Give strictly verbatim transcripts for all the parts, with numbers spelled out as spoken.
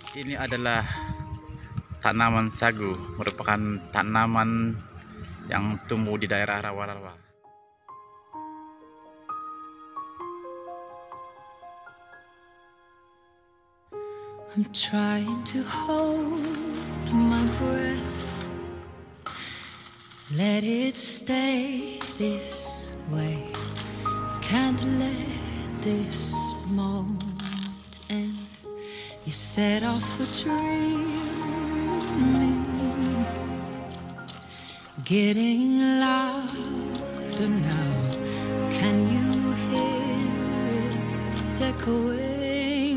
Ini adalah tanaman sagu, merupakan tanaman yang tumbuh di daerah rawa-rawa. I'm trying to hold my breath, let it stay this way, can't let this moment end. You set off a dream in me, getting louder now. Can you hear it echoing?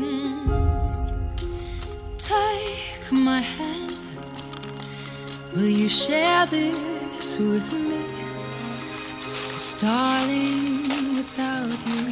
Take my hand, will you share this with me? 'Cause darling, without you,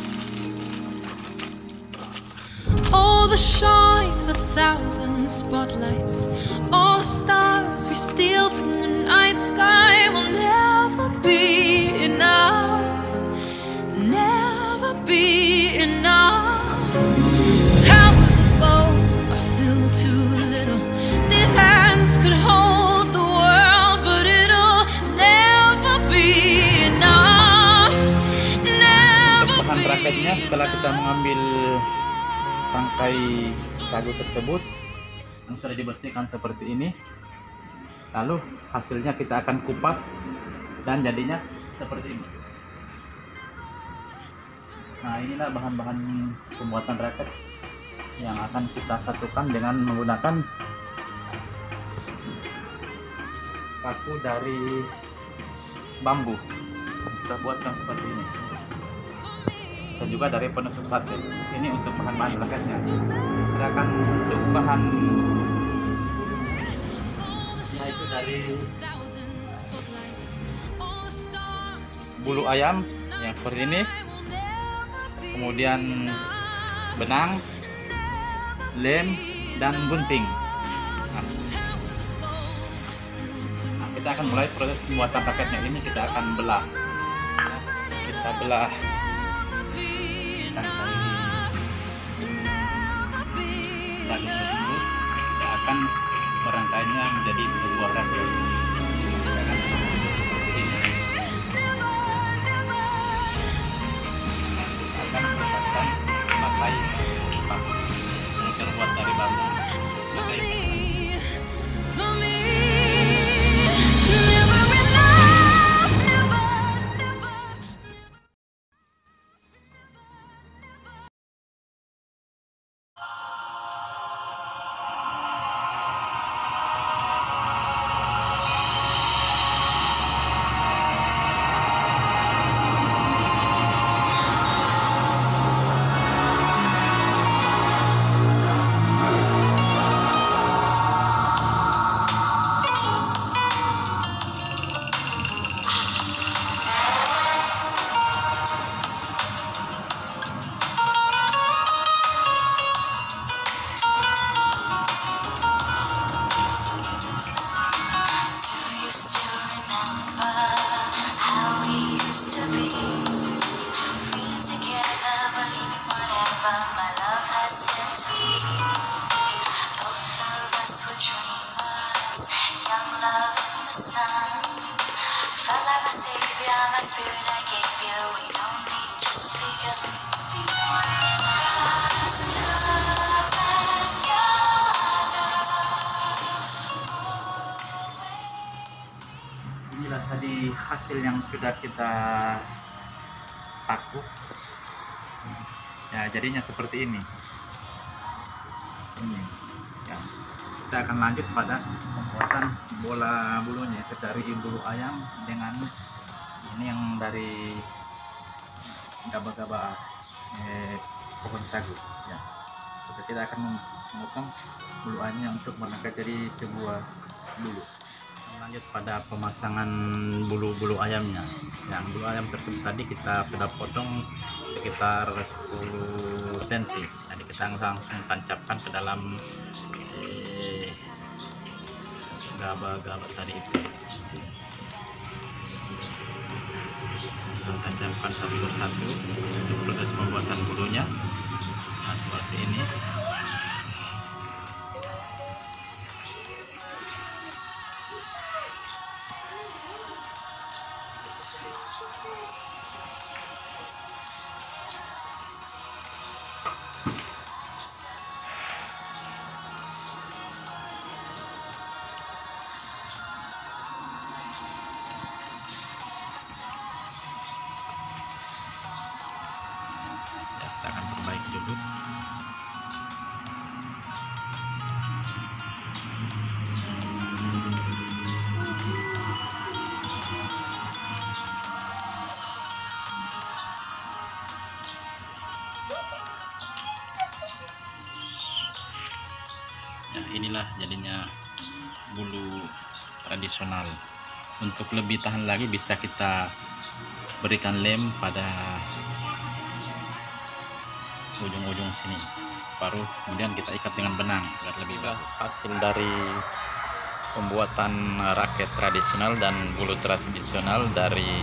all the shine of a thousand spotlights, all the stars we steal from the night sky will never be enough, never be enough. Towers of gold are still too little, these hands could hold the world, but it'll never be enough, never Bahan be raketnya setelah kita enough. mengambil tangkai sagu tersebut yang sudah dibersihkan seperti ini, lalu hasilnya kita akan kupas dan jadinya seperti ini. Nah, inilah bahan-bahan pembuatan raket yang akan kita satukan dengan menggunakan paku dari bambu. Kita buatkan seperti ini. Bisa juga dari penusuk sate. Ini untuk bahan-bahan raketnya. Sedangkan untuk bahan yaitu dari bulu ayam yang seperti ini, kemudian benang, lem, dan gunting. Nah, nah, kita akan mulai proses pembuatan raketnya. Ini kita akan belah. Kita belah tangkai sagu tersebut. Kita akan merangkainya menjadi sebuah raket. Kita akan seperti ini. Kita akan meletakkan tangkai paku yang terbuat dari bambu sebagai For me, never enough, never, never. Inilah tadi hasil yang sudah kita paku. Ya, jadinya seperti ini. Ini. Ya. Kita akan lanjut pada pembuatan bola bulunya dari bulu ayam dengan ini yang dari gaba-gaba eh, pohon sagu. Ya. Jadi kita akan memotong bulu ayamnya untuk menangkap jadi sebuah bulu. Lanjut pada pemasangan bulu-bulu ayamnya. Yang bulu ayam tersebut tadi kita sudah potong sekitar sepuluh sentimeter. Jadi kita langsung tancapkan ke dalam eh, gaba-gaba tadi itu. Kita tancapkan satu persatu untuk proses pembuatan bulunya. Nah, seperti ini. Ya, inilah jadinya bulu tradisional. Untuk lebih tahan lagi bisa kita berikan lem pada ujung-ujung sini, baru kemudian kita ikat dengan benang agar lebih bagus. Hasil dari pembuatan raket tradisional dan bulu tradisional dari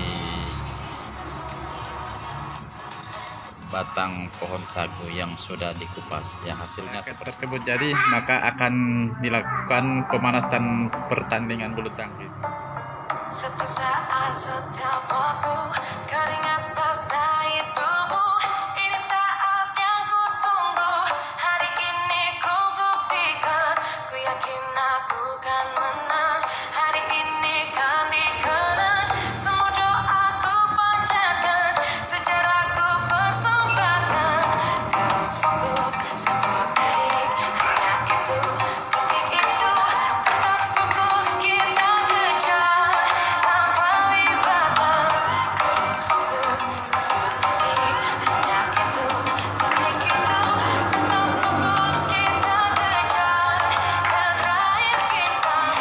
batang pohon sagu yang sudah dikupas. Ya, hasilnya seperti tersebut jadi, maka akan dilakukan pemanasan pertandingan bulu tangkis. Setiap saat, setiap waktu, keringat basahi tubuh. Ini saat yang ku tunggu. Hari ini ku buktikan. Ku yakin aku kan menang. Hari ini kan dikenang. Semua doaku panjatkan. Sejarahku persembahkan. Terus fokus, satu titik. Hanya itu, titik itu. Tetap fokus, kita kejar. Lampaui batas. Terus fokus, satu titik. Hanya itu, titik itu. Tetap fokus, kita kejar. Dan raih bintang.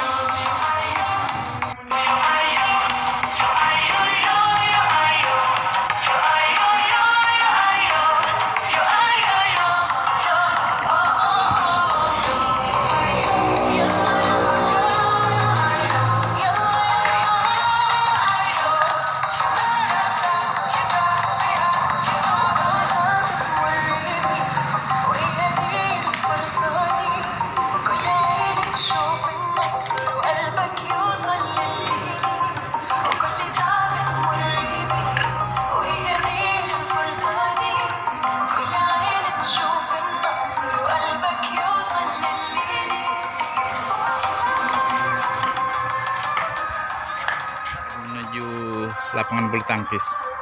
Menuju lapangan bulu tangkis.